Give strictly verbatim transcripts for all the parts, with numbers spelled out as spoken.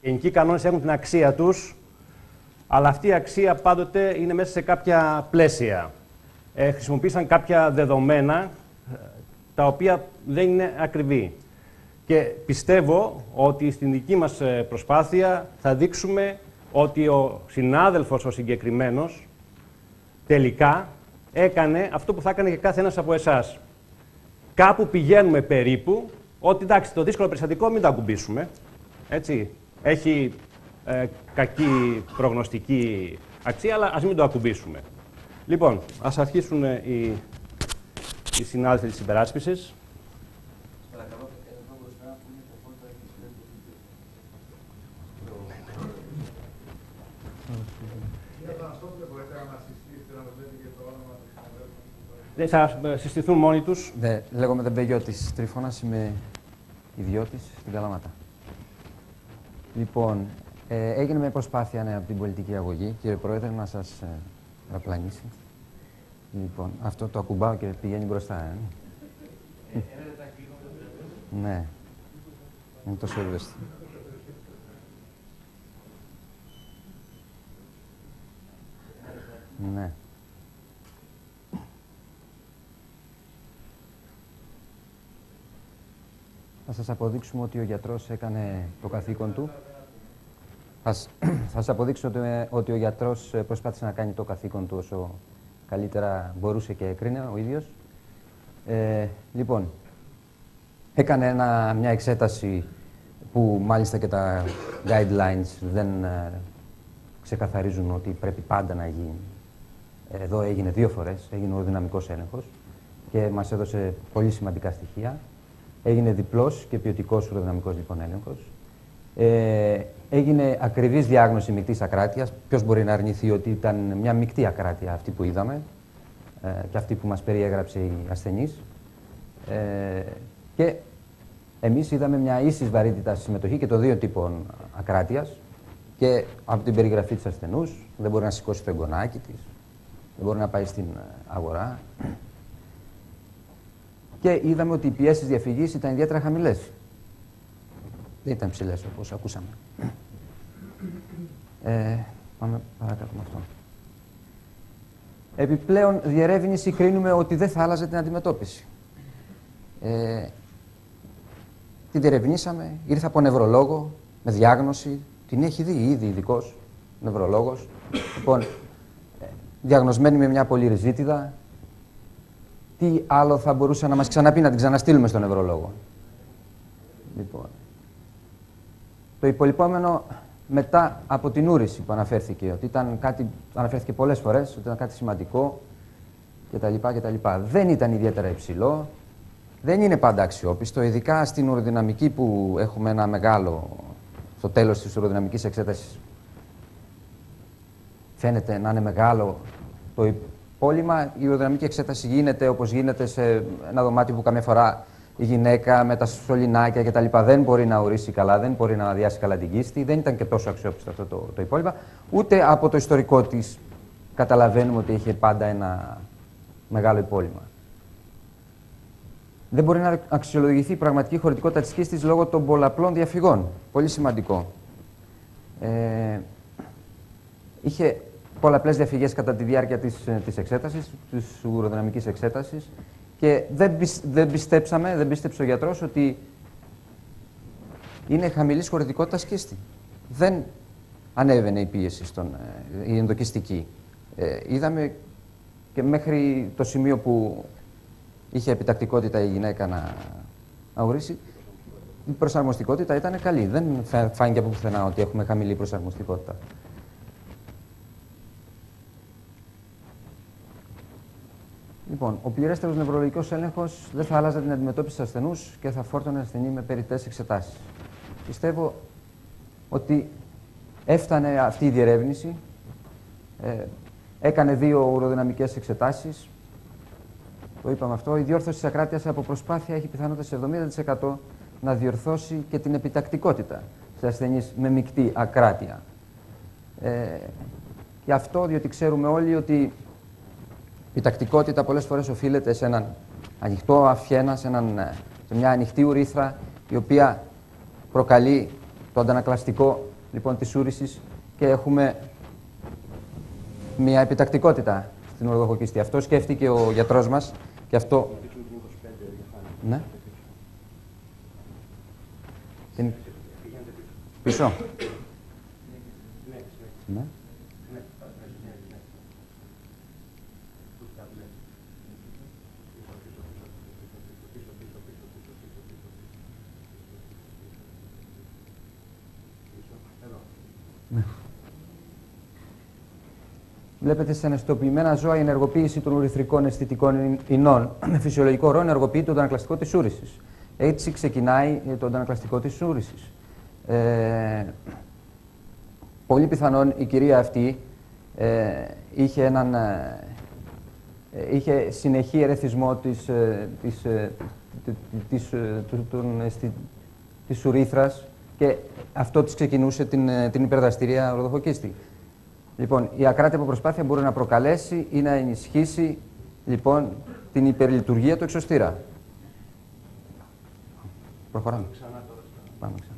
Οι γενικοί κανόνες έχουν την αξία τους, αλλά αυτή η αξία πάντοτε είναι μέσα σε κάποια πλαίσια. Ε, χρησιμοποίησαν κάποια δεδομένα, τα οποία δεν είναι ακριβή. Και πιστεύω ότι στην δική μας προσπάθεια θα δείξουμε ότι ο συνάδελφος ο συγκεκριμένος τελικά έκανε αυτό που θα έκανε και κάθε ένας από εσάς. Κάπου πηγαίνουμε περίπου, ότι εντάξει, το δύσκολο περιστατικό μην το ακουμπήσουμε, έτσι. Έχει ε, κακή προγνωστική αξία, αλλά ας μην το ακουμπήσουμε. Λοιπόν, ας αρχίσουν οι, οι συνάδελφοι της υπεράσπισης. Δεν θα συστηθούν μόνοι τους. Ναι, λέγομαι Δεμπεγιώτης Τρίφωνας, είμαι ιδιώτης στην Καλαμάτα. Λοιπόν, ε, έγινε μια προσπάθεια ναι, από την πολιτική αγωγή, κύριε Πρόεδρε, να σας ε, παραπλανήσει. Λοιπόν, αυτό το ακουμπάω και πηγαίνει μπροστά. Ε. Ναι, είναι τόσο ευαίσθητο. Ναι. Θα σας αποδείξουμε ότι ο γιατρός έκανε το καθήκον του. Θα, θα σας αποδείξω ότι, ότι ο γιατρός προσπάθησε να κάνει το καθήκον του όσο καλύτερα μπορούσε και έκρινε ο ίδιος. Ε, λοιπόν, έκανε ένα, μια εξέταση που μάλιστα και τα guidelines δεν ε, ξεκαθαρίζουν ότι πρέπει πάντα να γίνει. Εδώ έγινε δύο φορές, έγινε ο δυναμικός έλεγχος και μας έδωσε πολύ σημαντικά στοιχεία. Έγινε διπλός και ποιοτικός ουροδυναμικός λοιπόν έλεγχος. Ε, έγινε ακριβής διάγνωση μεικτής ακράτειας. Ποιος μπορεί να αρνηθεί ότι ήταν μια μεικτή ακράτεια αυτή που είδαμε ε, και αυτή που μας περιέγραψε η ασθενής. Ε, και εμείς είδαμε μια ίσης βαρύτητας συμμετοχή και των δύο τύπων ακράτειας και από την περιγραφή της ασθενούς. Δεν μπορεί να σηκώσει το εγγονάκι της, δεν μπορεί να πάει στην αγορά. Και είδαμε ότι οι πιέσεις διαφυγής ήταν ιδιαίτερα χαμηλές. Δεν ήταν ψηλές, όπως ακούσαμε. Ε, πάμε παρακάτω με αυτό. Επιπλέον, διερεύνηση κρίνουμε ότι δεν θα άλλαζε την αντιμετώπιση. Ε, την διερευνήσαμε, ήρθε από νευρολόγο, με διάγνωση. Την έχει δει ήδη ειδικός νευρολόγος. Λοιπόν, διαγνωσμένη με μια πολυριζίτιδα. Τι άλλο θα μπορούσε να μας ξαναπεί, να την ξαναστείλουμε στον νευρολόγο. Λοιπόν, το υπολοιπόμενο μετά από την ούρηση που αναφέρθηκε, ότι ήταν κάτι, αναφέρθηκε πολλές φορές, ότι ήταν κάτι σημαντικό κτλ. κτλ. Δεν ήταν ιδιαίτερα υψηλό, δεν είναι πάντα αξιόπιστο, ειδικά στην ουροδυναμική που έχουμε ένα μεγάλο, στο τέλος της ουροδυναμικής εξέτασης, φαίνεται να είναι μεγάλο το υπόλοιμα. Η ουροδυναμική εξέταση γίνεται όπως γίνεται σε ένα δωμάτιο που καμιά φορά η γυναίκα με τα σωληνάκια κτλ. Δεν μπορεί να ορίσει καλά, δεν μπορεί να αδειάσει καλά την κίστη. Δεν ήταν και τόσο αξιόπιστο αυτό το, το υπόλοιμα. Ούτε από το ιστορικό της καταλαβαίνουμε ότι είχε πάντα ένα μεγάλο υπόλοιμα. Δεν μπορεί να αξιολογηθεί η πραγματική χωρητικότητα της κίστης λόγω των πολλαπλών διαφυγών. Πολύ σημαντικό. Ε, είχε πολλαπλές διαφυγές κατά τη διάρκεια της, της εξέτασης, της ουροδυναμικής εξέτασης και δεν, πισ, δεν πιστέψαμε, δεν πίστεψε ο γιατρός ότι είναι χαμηλής χωρητικότητας κίστη. Δεν ανέβαινε η πίεση, στον, η ενδοκιστική. Ε, είδαμε και μέχρι το σημείο που είχε επιτακτικότητα η γυναίκα να, να ορίσει, η προσαρμοστικότητα ήταν καλή. Δεν φάνηκε από πουθενά ότι έχουμε χαμηλή προσαρμοστικότητα. Λοιπόν, ο πληρέστερος νευρολογικός έλεγχος δεν θα άλλαζε την αντιμετώπιση του ασθενούς και θα φόρτωνε ασθενή με περιττές εξετάσεις. Πιστεύω ότι έφτανε αυτή η διερεύνηση, ε, έκανε δύο ουροδυναμικές εξετάσεις, το είπαμε αυτό, η διόρθωση της ακράτειας από προσπάθεια έχει πιθανότητα σε εβδομήντα τοις εκατό να διορθώσει και την επιτακτικότητα σε ασθενείς με μεικτή ακράτεια. Ε, και αυτό διότι ξέρουμε όλοι ότι η τακτικότητα πολλές φορές οφείλεται σε έναν ανοιχτό αφιένα, σε, έναν, σε μια ανοιχτή ουρήθρα, η οποία προκαλεί το αντανακλαστικό λοιπόν της ούρησης και έχουμε μια επιτακτικότητα στην ορδοχοκίστη. Αυτό σκέφτηκε ο γιατρός μας και αυτό... Ναι. Την... Πίσω. Ναι. Βλέπετε σε αναισθητοποιημένα ζώα η ενεργοποίηση των ουρηθρικών αισθητικών ινών με φυσιολογικό ρόλο ενεργοποιεί το αντανακλαστικό της ούρησης. Έτσι ξεκινάει το αντανακλαστικό της ούρησης. Ε, πολύ πιθανόν η κυρία αυτή ε, είχε, έναν, ε, είχε συνεχή ερεθισμό της, ε, της, ε, της, ε, του, τον, στη, της ουρήθρας και αυτό της ξεκινούσε την, την υπερδραστηρία ορδοχοκίστη. Λοιπόν, η ακράτεια προσπάθεια μπορεί να προκαλέσει ή να ενισχύσει λοιπόν, την υπερλειτουργία του εξωστήρα. Προχωράμε. Ξανά τώρα. Πάμε ξανά.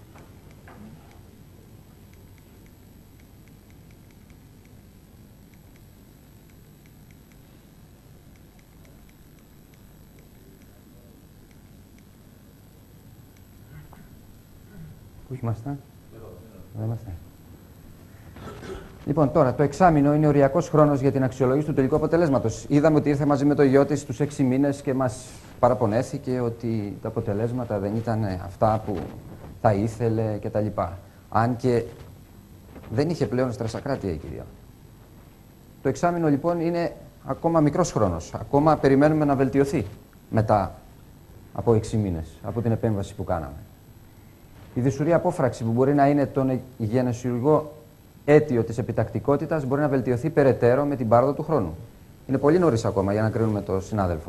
Πού είμαστε? Εδώ είμαστε. Λοιπόν, τώρα το εξάμηνο είναι οριακός χρόνος για την αξιολόγηση του τελικού αποτελέσματος. Είδαμε ότι ήρθε μαζί με το γιο της στους έξι μήνες και μας παραπονέθηκε ότι τα αποτελέσματα δεν ήταν αυτά που θα ήθελε κτλ. Αν και δεν είχε πλέον στρεσακράτεια η κυρία. Το εξάμηνο λοιπόν είναι ακόμα μικρός χρόνος. Ακόμα περιμένουμε να βελτιωθεί μετά από έξι μήνες, από την επέμβαση που κάναμε. Η δυσουρή απόφραξη που μπορεί να είναι τον γενεσιουργό αίτιο της επιτακτικότητας μπορεί να βελτιωθεί περαιτέρω με την πάροδο του χρόνου. Είναι πολύ νωρίς ακόμα για να κρίνουμε τον συνάδελφο.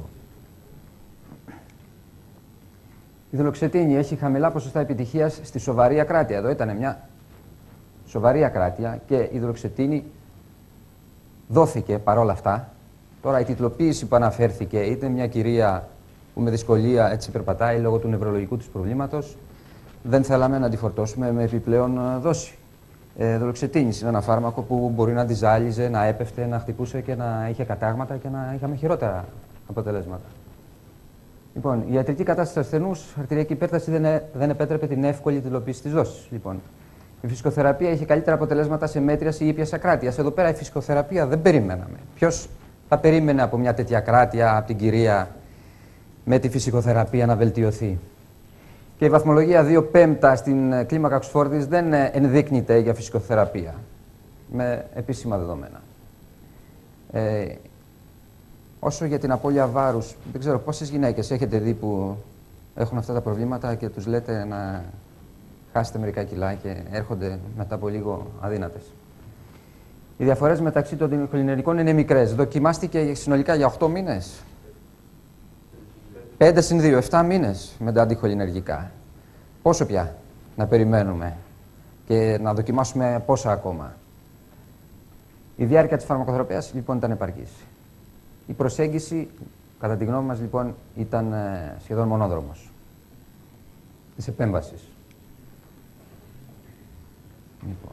Η δολοξετίνη έχει χαμηλά ποσοστά επιτυχίας στη σοβαρή ακράτεια. Εδώ ήταν μια σοβαρή ακράτεια και η δολοξετίνη δόθηκε παρόλα αυτά. Τώρα η τιτλοποίηση που αναφέρθηκε ήταν μια κυρία που με δυσκολία έτσι περπατάει λόγω του νευρολογικού της προβλήματος. Δεν θέλαμε να τη φορτώσουμε με επιπλέον δόση. Ε, δολοξετίνης είναι ένα φάρμακο που μπορεί να τη ζάλιζε, να έπεφτε, να χτυπούσε και να είχε κατάγματα και να είχαμε χειρότερα αποτελέσματα. Λοιπόν, η ιατρική κατάσταση του ασθενούς, αρτηριακή υπέρταση δεν, ε, δεν επέτρεπε την εύκολη τιτλοποίηση της δόσης. Λοιπόν, η φυσικοθεραπεία είχε καλύτερα αποτελέσματα σε μέτριαση ήπιας ακράτειας. Εδώ πέρα η φυσικοθεραπεία δεν περιμέναμε. Ποιος θα περίμενε από μια τέτοια ακράτεια από την κυρία με τη φυσικοθεραπεία να βελτιωθεί? Και η βαθμολογία δύο πέμπτα στην κλίμακα Οξφόρδης δεν ενδείκνυται για φυσικοθεραπεία, με επίσημα δεδομένα. Ε, όσο για την απώλεια βάρους, δεν ξέρω πόσες γυναίκες έχετε δει που έχουν αυτά τα προβλήματα και τους λέτε να χάσετε μερικά κιλά και έρχονται μετά από λίγο αδύνατες. Οι διαφορές μεταξύ των αντιχολινερικών είναι μικρές. Δοκιμάστηκε συνολικά για οκτώ μήνες. πέντε συν δύο, επτά μήνες με τα αντιχολινεργικά. Πόσο πια να περιμένουμε και να δοκιμάσουμε πόσα ακόμα? Η διάρκεια της φαρμακοθεραπείας λοιπόν ήταν επαρκής. Η προσέγγιση, κατά τη γνώμη μας λοιπόν, ήταν σχεδόν μονόδρομος της επέμβασης. Λοιπόν.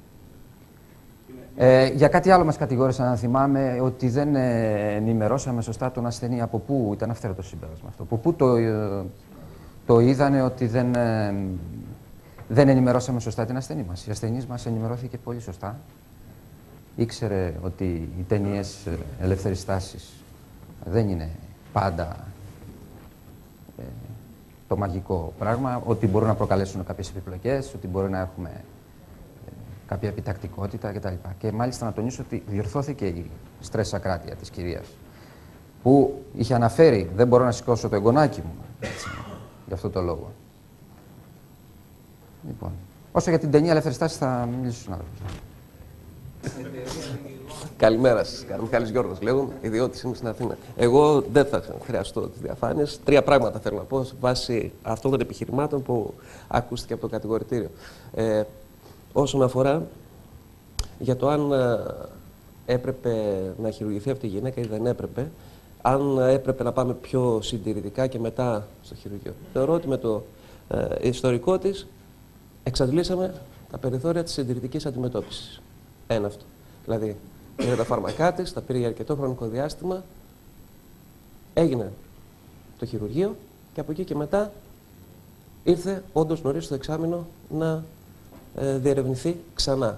Ε, για κάτι άλλο μας κατηγόρησαν, να θυμάμαι, ότι δεν ε, ενημερώσαμε σωστά τον ασθενή. Από πού ήταν αυθαίρετο το συμπέρασμα αυτό? Από πού το, ε, το είδανε ότι δεν, ε, δεν ενημερώσαμε σωστά την ασθενή μας? Η ασθενής μας ενημερώθηκε πολύ σωστά. Ήξερε ότι οι ταινίες ελεύθερης στάσης δεν είναι πάντα ε, το μαγικό πράγμα, ότι μπορούν να προκαλέσουν κάποιες επιπλοκές, ότι μπορεί να έχουμε κάποια επιτακτικότητα κτλ. Και μάλιστα να τονίσω ότι διορθώθηκε η στρες ακράτεια της κυρίας, που είχε αναφέρει δεν μπορώ να σηκώσω το εγγονάκι μου, έτσι, γι' αυτό το λόγο. Λοιπόν, όσο για την ταινία ελεύθερης στάσης θα μιλήσω στον άνθρωπο. Καλημέρα σας. Μιχάλης Γιώργος λέγομαι, ιδιώτης είμαι στην Αθήνα. Εγώ δεν θα χρειαστώ τις διαφάνειες. Τρία πράγματα θέλω να πω βάσει αυτών των επιχειρημάτων που ακούστηκε από το κατηγορητήριο. Ε, όσον αφορά για το αν έπρεπε να χειρουργηθεί αυτή η γυναίκα ή δεν έπρεπε, αν έπρεπε να πάμε πιο συντηρητικά και μετά στο χειρουργείο. Θεωρώ ότι με το ε, ιστορικό της εξαντλήσαμε τα περιθώρια της συντηρητικής αντιμετώπισης. Ένα αυτό. Δηλαδή, πήρε τα φάρμακά της, τα πήρε για αρκετό χρονικό διάστημα, έγινε το χειρουργείο και από εκεί και μετά ήρθε όντως νωρίς το εξάμηνο να ε, διερευνηθεί ξανά.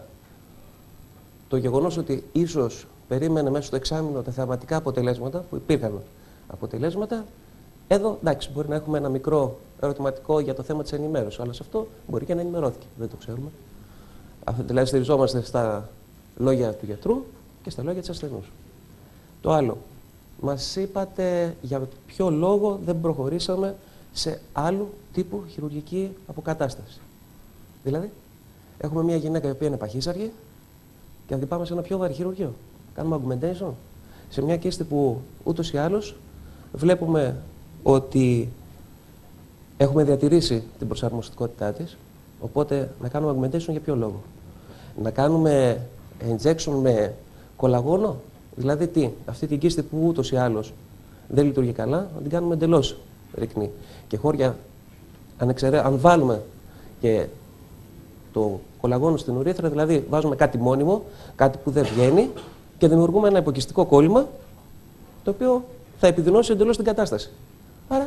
Το γεγονός ότι ίσως περίμενε μέσα στο εξάμηνο τα θεαματικά αποτελέσματα, που υπήρχαν αποτελέσματα, εδώ εντάξει, μπορεί να έχουμε ένα μικρό ερωτηματικό για το θέμα της ενημέρωσης, αλλά σε αυτό μπορεί και να ενημερώθηκε. Δεν το ξέρουμε. Δηλαδή, στηριζόμαστε στα λόγια του γιατρού και στα λόγια της ασθενούς. Το άλλο, μας είπατε για ποιο λόγο δεν προχωρήσαμε σε άλλου τύπου χειρουργική αποκατάσταση. Δηλαδή, έχουμε μια γυναίκα η οποία είναι παχύσαργη και αν πάμε σε ένα πιο βαρύ χειρουργείο. Κάνουμε augmentation σε μια κίστη που ούτως ή άλλως βλέπουμε ότι έχουμε διατηρήσει την προσαρμοστικότητά της, οπότε να κάνουμε augmentation για ποιο λόγο. Να κάνουμε injection με κολαγόνο, δηλαδή τι, αυτή την κίστη που ούτως ή άλλως δεν λειτουργεί καλά, να την κάνουμε εντελώς ρυκνή. Και χώρια, αν, εξαιρέ, αν βάλουμε και το κολαγόνο στην ουρήθρα, δηλαδή βάζουμε κάτι μόνιμο, κάτι που δεν βγαίνει και δημιουργούμε ένα υποκιστικό κόλλημα, το οποίο θα επιδεινώσει εντελώς την κατάσταση. Άρα,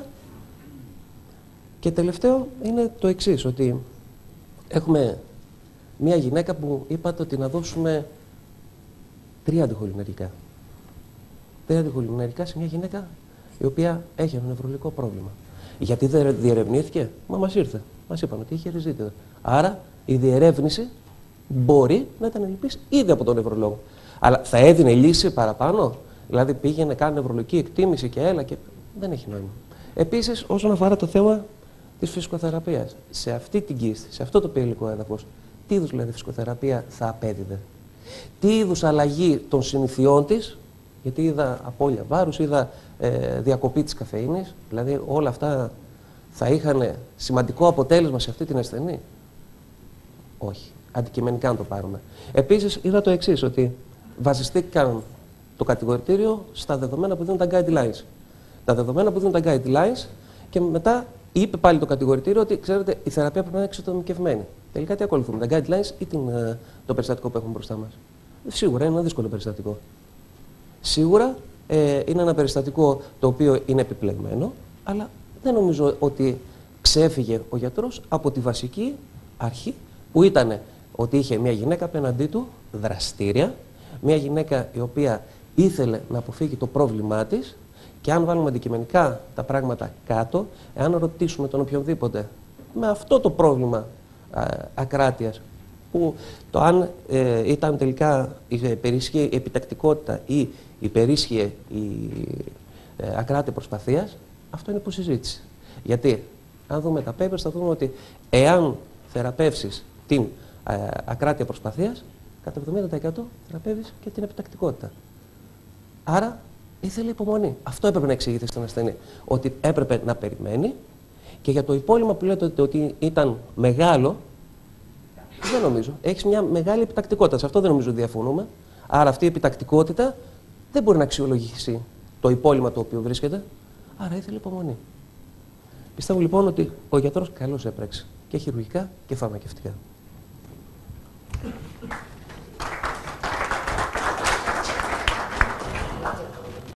και τελευταίο είναι το εξής, ότι έχουμε μια γυναίκα που είπατε ότι να δώσουμε τρία αντιχολινερικά. Τρία αντιχολινερικά σε μια γυναίκα η οποία έχει ένα νευρολογικό πρόβλημα. Γιατί δεν διερευνήθηκε, μα μας ήρθε. Μας είπαν ότι είχε ριζίτιδα. Άρα η διερεύνηση μπορεί να ήταν ελλειπής ήδη από τον νευρολόγο. Αλλά θα έδινε λύση παραπάνω. Δηλαδή πήγαινε, κάνει νευρολογική εκτίμηση και έλα και δεν έχει νόημα. Επίσης, όσον αφορά το θέμα της φυσικοθεραπείας, σε αυτή την κίστη, σε αυτό το πυελικό έδαφος, τι είδους δηλαδή φυσικοθεραπεία θα απέδιδε. Τι είδους αλλαγή των συνηθιών της, γιατί είδα απώλεια βάρους, είδα ε, διακοπή της καφεΐνης, δηλαδή όλα αυτά θα είχαν σημαντικό αποτέλεσμα σε αυτή την ασθενή. Όχι. Αντικειμενικά να το πάρουμε. Επίσης, είδα το εξής, ότι βασιστήκαν το κατηγορητήριο στα δεδομένα που δίνουν τα guidelines. Τα δεδομένα που δίνουν τα guidelines και μετά είπε πάλι το κατηγορητήριο ότι, ξέρετε, η θεραπεία πρέπει να είναι εξατομικευμένη. Τελικά τι ακολουθούμε, τα guidelines ή την, το περιστατικό που έχουμε μπροστά μας. Σίγουρα είναι ένα δύσκολο περιστατικό. Σίγουρα ε, είναι ένα περιστατικό το οποίο είναι επιπλεγμένο, αλλά δεν νομίζω ότι ξέφυγε ο γιατρός από τη βασική αρχή που ήταν ότι είχε μια γυναίκα απέναντί του δραστήρια, μια γυναίκα η οποία ήθελε να αποφύγει το πρόβλημά της και αν βάλουμε αντικειμενικά τα πράγματα κάτω, εάν ρωτήσουμε τον οποιονδήποτε με αυτό το πρόβλημα α, ακράτειας, που το αν ε, ήταν τελικά υπερίσχυε η επιτακτικότητα ή υπερίσχυε η ε, ακράτεια προσπαθίας, αυτό είναι υποσυζήτηση. Γιατί, αν δούμε τα papers, θα δούμε ότι εάν θεραπεύσεις την ε, ακράτεια προσπαθίας, κατά εβδομήντα τοις εκατό θεραπεύεις και την επιτακτικότητα. Άρα, ήθελε υπομονή. Αυτό έπρεπε να εξηγηθεί στον ασθενή. Ότι έπρεπε να περιμένει και για το υπόλοιπο που λέτε ότι ήταν μεγάλο, δεν νομίζω. Έχεις μια μεγάλη επιτακτικότητα. Σε αυτό δεν νομίζω ότι διαφωνούμε. Άρα αυτή η επιτακτικότητα δεν μπορεί να αξιολογήσει το υπόλοιπο το οποίο βρίσκεται. Άρα ήθελε υπομονή. Πιστεύω λοιπόν ότι ο γιατρός καλώς έπραξε και χειρουργικά και φαρμακευτικά.